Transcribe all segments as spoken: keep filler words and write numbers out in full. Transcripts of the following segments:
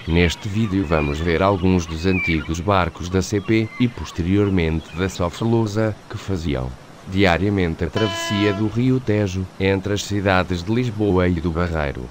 Neste vídeo vamos ver alguns dos antigos barcos da C P e posteriormente da Sofrelusa, que faziam diariamente a travessia do Rio Tejo, entre as cidades de Lisboa e do Barreiro.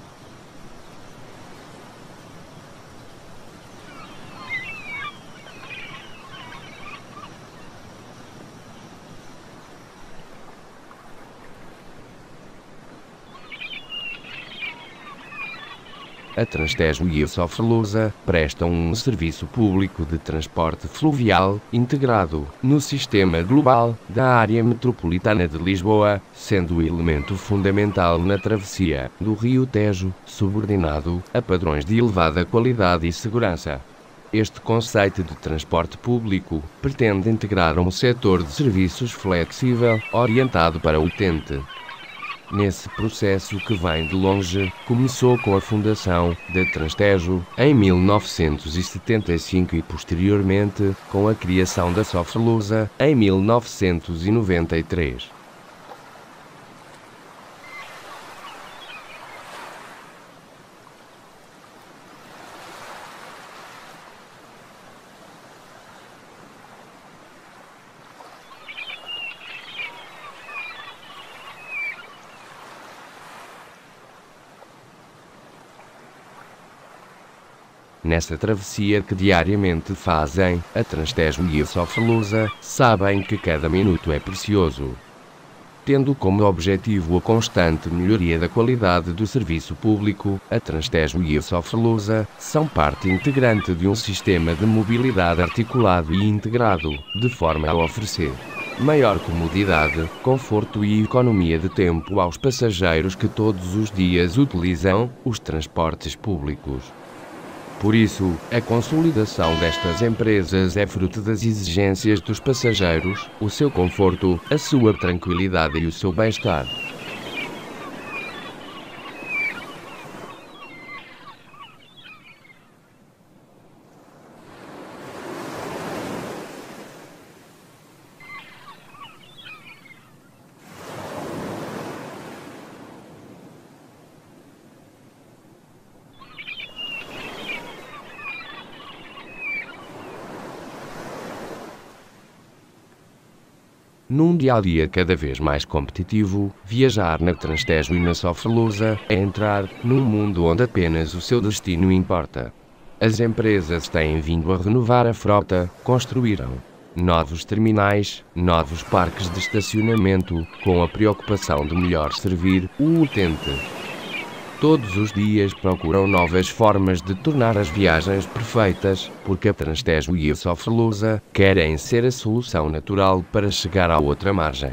A Transtejo e a Sofrelusa prestam um serviço público de transporte fluvial integrado no sistema global da área metropolitana de Lisboa, sendo o elemento fundamental na travessia do Rio Tejo, subordinado a padrões de elevada qualidade e segurança. Este conceito de transporte público pretende integrar um setor de serviços flexível, orientado para o utente. Nesse processo que vem de longe, começou com a fundação da Transtejo em mil novecentos e setenta e cinco e posteriormente com a criação da Sofrelusa em mil novecentos e noventa e três. Nessa travessia que diariamente fazem, a Transtejo e a Sofrelusa sabem que cada minuto é precioso. Tendo como objetivo a constante melhoria da qualidade do serviço público, a Transtejo e a Sofrelusa são parte integrante de um sistema de mobilidade articulado e integrado, de forma a oferecer maior comodidade, conforto e economia de tempo aos passageiros que todos os dias utilizam os transportes públicos. Por isso, a consolidação destas empresas é fruto das exigências dos passageiros, o seu conforto, a sua tranquilidade e o seu bem-estar. Num dia-a-dia cada vez mais competitivo, viajar na Transtejo e na Sofrelusa é entrar num mundo onde apenas o seu destino importa. As empresas têm vindo a renovar a frota, construíram novos terminais, novos parques de estacionamento, com a preocupação de melhor servir o utente. Todos os dias procuram novas formas de tornar as viagens perfeitas, porque a Transtejo e a Sofrelusa querem ser a solução natural para chegar à outra margem.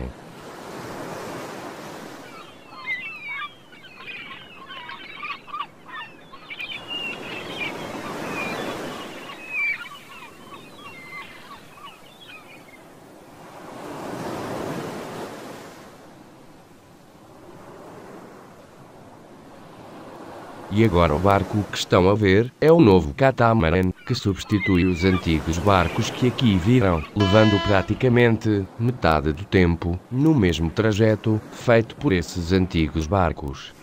E agora o barco que estão a ver é o novo catamaran, que substitui os antigos barcos que aqui viram, levando praticamente metade do tempo no mesmo trajeto feito por esses antigos barcos.